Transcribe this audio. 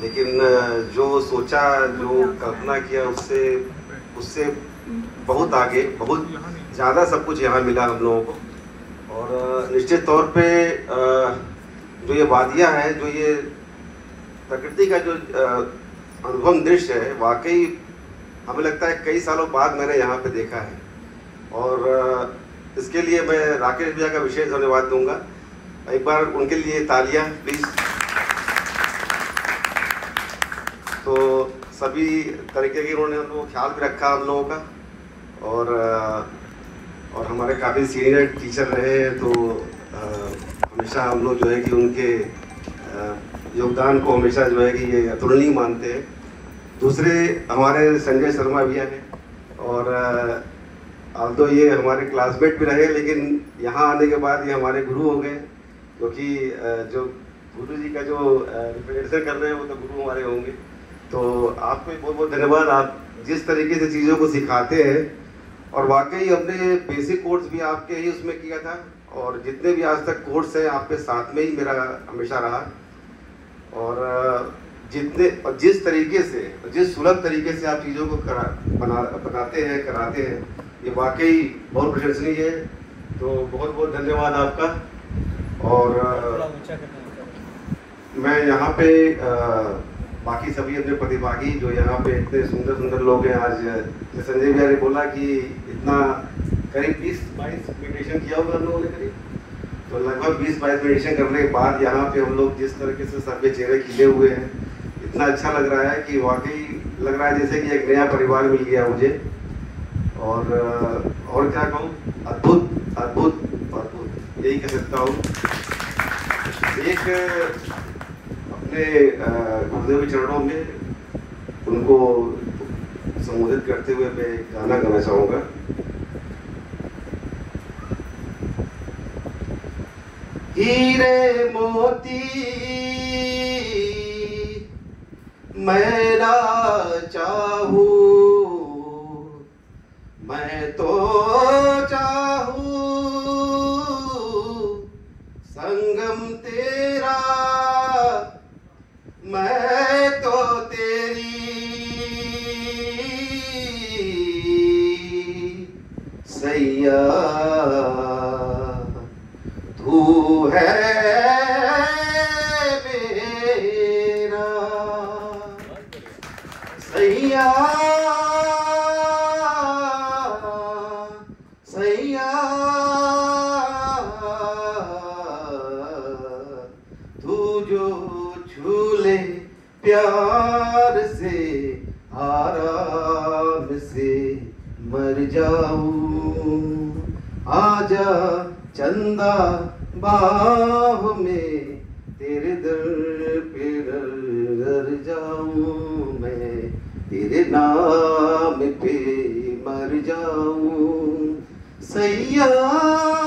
लेकिन जो सोचा, जो कल्पना किया, उससे उससे बहुत आगे, बहुत ज़्यादा सब कुछ यहाँ मिला हम लोगों को। और निश्चित तौर पे जो ये वादियाँ हैं, जो ये प्रकृति का जो अनुपम दृश्य है, वाकई हमें लगता है कई सालों बाद मैंने यहाँ पे देखा है। और इसके लिए मैं राकेश भैया का विशेष धन्यवाद दूंगा। एक बार उनके लिए तालियां प्लीज। तो सभी तरीके की उन्होंने हम लोगों को ख्याल भी रखा हम लोगों का, और हमारे काफ़ी सीनियर टीचर रहे हैं, तो हमेशा हम लोग जो है कि उनके योगदान को हमेशा जो है कि ये अतुलनीय मानते हैं। दूसरे हमारे संजय शर्मा भैया हैं, और अब तो ये हमारे क्लासमेट भी रहे, लेकिन यहाँ आने के बाद ये हमारे गुरु हो गए, क्योंकि जो गुरु जी का जो रिप्रेजेंटेशन कर रहे हैं वो तो गुरु हमारे होंगे। तो आपको बहुत बहुत धन्यवाद, आप जिस तरीके से चीज़ों को सिखाते हैं, और वाकई अपने बेसिक कोर्स भी आपके ही उसमें किया था, और जितने भी आज तक कोर्स हैं आपके साथ में ही मेरा हमेशा रहा। और जिस तरीके से, जिस सुलभ तरीके से आप चीज़ों को बनाते हैं, कराते हैं, ये वाकई बहुत प्रशंसनीय है। तो बहुत बहुत धन्यवाद आपका। और मैं यहाँ पे बाकी सभी अपने प्रतिभागी जो यहाँ पे इतने सुंदर सुंदर लोग हैं, आज संजय भैया ने बोला कि इतना करीब 20-22 मेडिटेशन किया होगा हम लोगों ने करीब, तो लगभग 20-22 मेडिटेशन करने के बाद यहाँ पे हम लोग जिस तरीके से सबके चेहरे खिले हुए हैं, इतना अच्छा लग रहा है कि वाकई लग रहा है जैसे कि एक नया परिवार मिल गया मुझे। और क्या कहूँ, अद्भुत अद्भुत अद्भुत, यही कह सकता हूँ। एक अपने गुरुदेव के चरणों में उनको संबोधित करते हुए मैं गाना गाना चाहूँगा। हीरे मोती मैं ना चाहूँ, मैं तो चाहूँ संगम तेरा, मैं तो तेरी सैया, तू है मेरा सैया, सैया तू जो झूले प्यार से, आराम से मर जाऊं, आजा चंदा बाह में तेरे दर पे डर जाऊं, मैं तेरे नाम पे मर जाऊं सैया।